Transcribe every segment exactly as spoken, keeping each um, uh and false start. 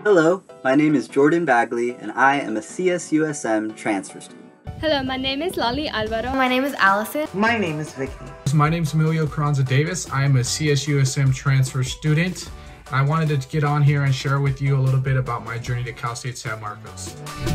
Hello, my name is Jordan Bagley and I am a C S U S M transfer student. Hello, my name is Lali Alvaro. My name is Allison. My name is Vicky. My name is Emilio Carranza Davis. I am a C S U S M transfer student. I wanted to get on here and share with you a little bit about my journey to Cal State San Marcos.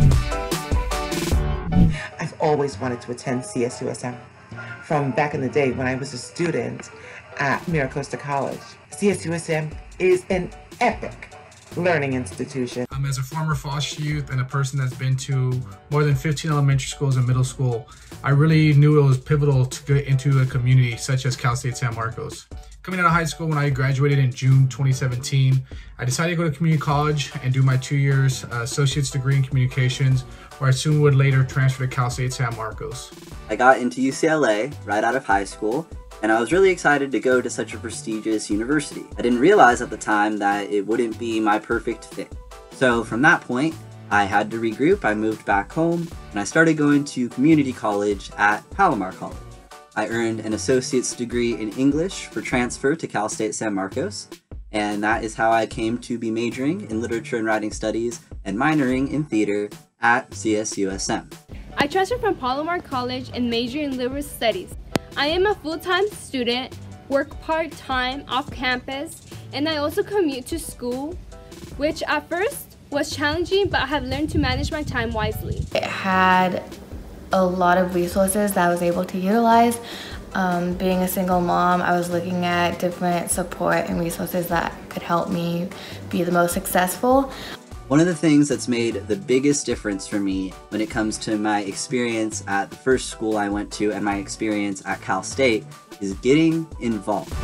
I've always wanted to attend C S U S M from back in the day when I was a student at Miracosta College. C S U S M is an epic learning institution. Um, as a former foster youth and a person that's been to more than fifteen elementary schools and middle school, I really knew it was pivotal to get into a community such as Cal State San Marcos. Coming out of high school when I graduated in June twenty seventeen, I decided to go to community college and do my two years uh, associate's degree in communications, where I soon would later transfer to Cal State San Marcos. I got into U C L A right out of high school, and I was really excited to go to such a prestigious university. I didn't realize at the time that it wouldn't be my perfect fit. So from that point, I had to regroup, I moved back home, and I started going to community college at Palomar College. I earned an associate's degree in English for transfer to Cal State San Marcos, and that is how I came to be majoring in literature and writing studies and minoring in theater at C S U S M. I transferred from Palomar College and majored in liberal studies. I am a full-time student, work part-time off campus, and I also commute to school, which at first was challenging, but I have learned to manage my time wisely. It had a lot of resources that I was able to utilize. Um, being a single mom, I was looking at different support and resources that could help me be the most successful. One of the things that's made the biggest difference for me when it comes to my experience at the first school I went to and my experience at Cal State is getting involved.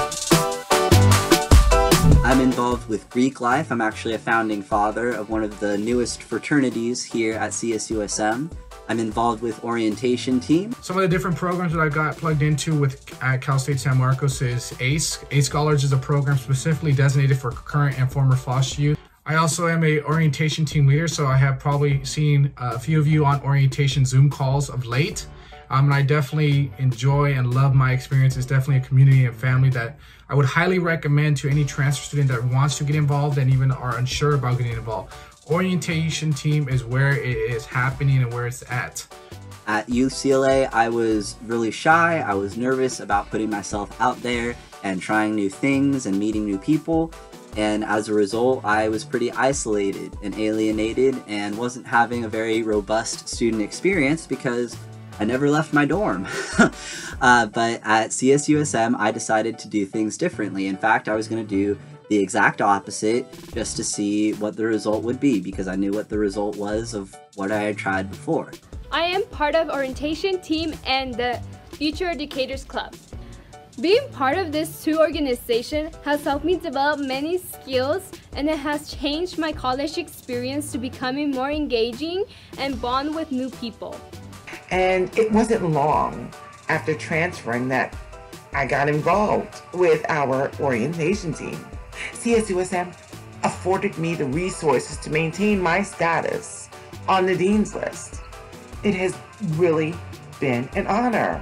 I'm involved with Greek life. I'm actually a founding father of one of the newest fraternities here at C S U S M. I'm involved with orientation team. Some of the different programs that I got plugged into with at Cal State San Marcos is ACE. ACE Scholars is a program specifically designated for current and former foster youth. I also am a orientation team leader, so I have probably seen a few of you on orientation Zoom calls of late. Um, and I definitely enjoy and love my experience. It's definitely a community and family that I would highly recommend to any transfer student that wants to get involved and even are unsure about getting involved. Orientation team is where it is happening and where it's at. At U C L A, I was really shy. I was nervous about putting myself out there and trying new things and meeting new people. And as a result, I was pretty isolated and alienated and wasn't having a very robust student experience because I never left my dorm. uh, but at C S U S M, I decided to do things differently. In fact, I was going to do the exact opposite just to see what the result would be because I knew what the result was of what I had tried before. I am part of orientation team and the Future Educators Club. Being part of this two organization has helped me develop many skills, and it has changed my college experience to becoming more engaging and bond with new people. And it wasn't long after transferring that I got involved with our orientation team. C S U S M afforded me the resources to maintain my status on the Dean's List. It has really been an honor.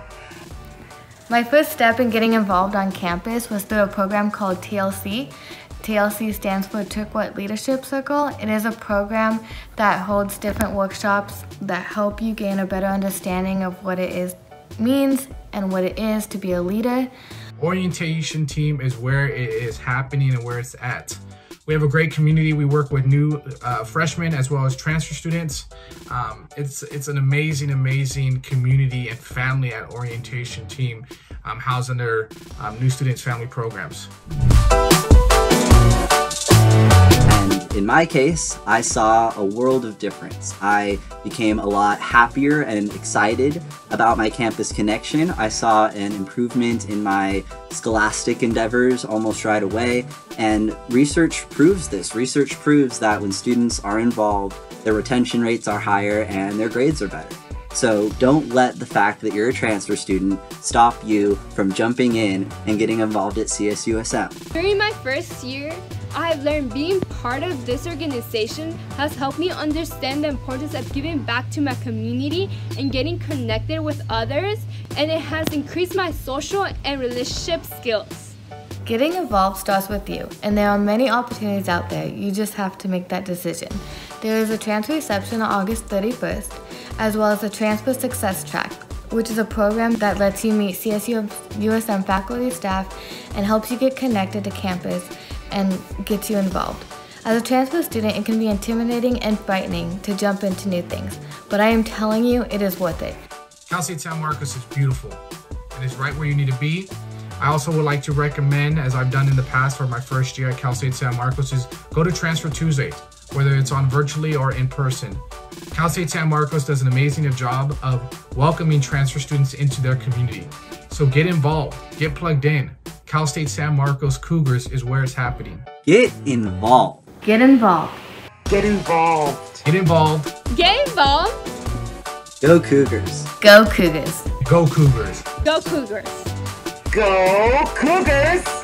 My first step in getting involved on campus was through a program called T L C. T L C stands for Turquoise Leadership Circle. It is a program that holds different workshops that help you gain a better understanding of what it is means and what it is to be a leader. Orientation team is where it is happening and where it's at. We have a great community. We work with new uh, freshmen as well as transfer students. Um, it's, it's an amazing, amazing community and family at orientation team, um, housed under um, new students family programs. And in my case, I saw a world of difference. I became a lot happier and excited about my campus connection. I saw an improvement in my scholastic endeavors almost right away, and research proves this. Research proves that when students are involved, their retention rates are higher and their grades are better. So don't let the fact that you're a transfer student stop you from jumping in and getting involved at C S U S M. During my first year, I have learned being part of this organization has helped me understand the importance of giving back to my community and getting connected with others, and it has increased my social and relationship skills. Getting involved starts with you, and there are many opportunities out there. You just have to make that decision. There is a transfer reception on August thirty-first, as well as a transfer success track, which is a program that lets you meet C S U U S M faculty, staff, and helps you get connected to campus and gets you involved. As a transfer student, it can be intimidating and frightening to jump into new things, but I am telling you, it is worth it. Cal State San Marcos is beautiful. It is right where you need to be. I also would like to recommend, as I've done in the past for my first year at Cal State San Marcos, is go to Transfer Tuesdays, whether it's on virtually or in person. Cal State San Marcos does an amazing job of welcoming transfer students into their community. So get involved, get plugged in. Cal State San Marcos Cougars is where it's happening. Get involved. Get involved. Get involved. Get involved. Get involved. Go Cougars. Go Cougars. Go Cougars. Go Cougars. Go Cougars!